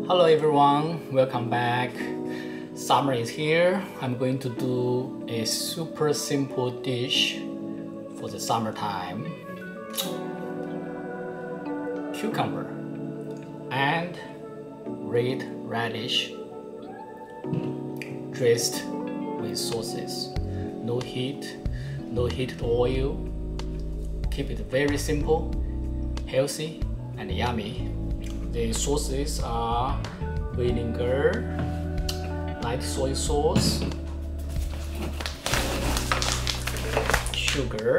Hello everyone, welcome back. Summer is here. I'm going to do a super simple dish for the summertime. Cucumber and red radish dressed with sauces. No heat, no heated oil. Keep it very simple, healthy and yummy. The sauces are vinegar, light soy sauce, sugar,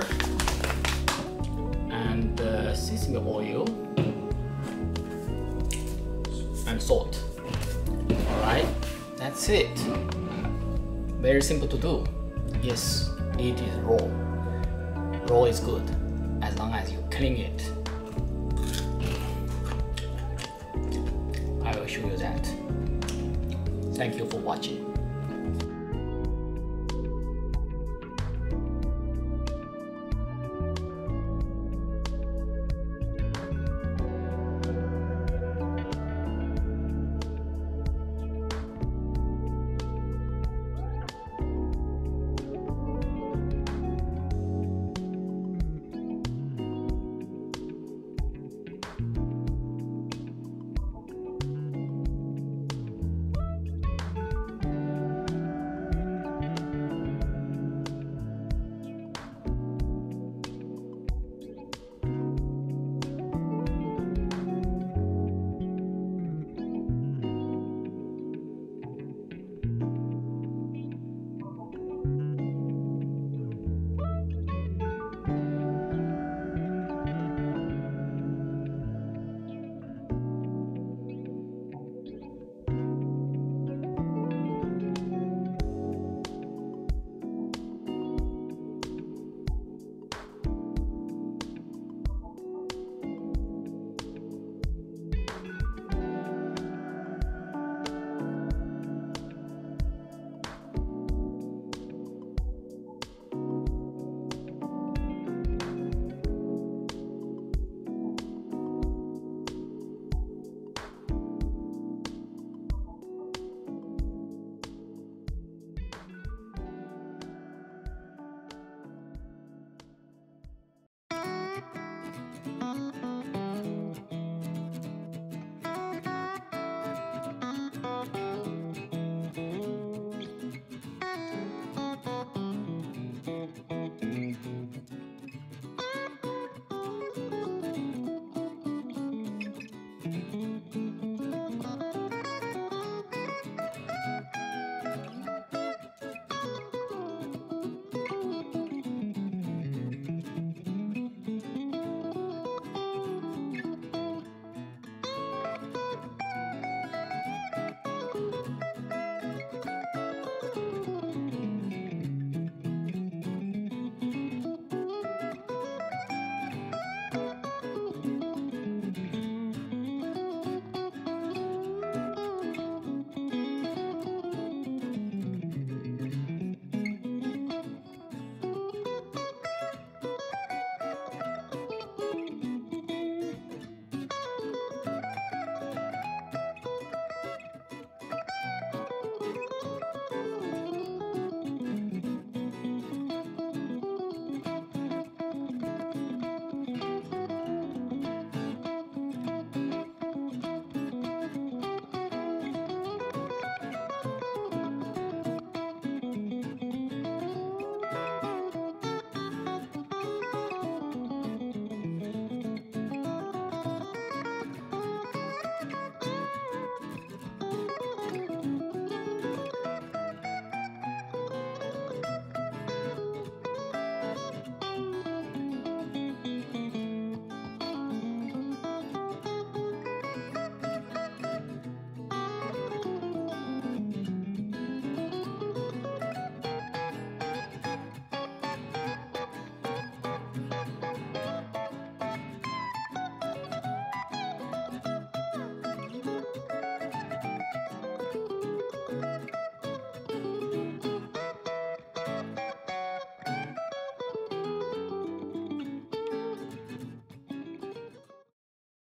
and sesame oil, and salt. Alright, that's it. Very simple to do. Yes, it is raw. Raw is good, as long as you clean it. I will show you that. Thank you for watching.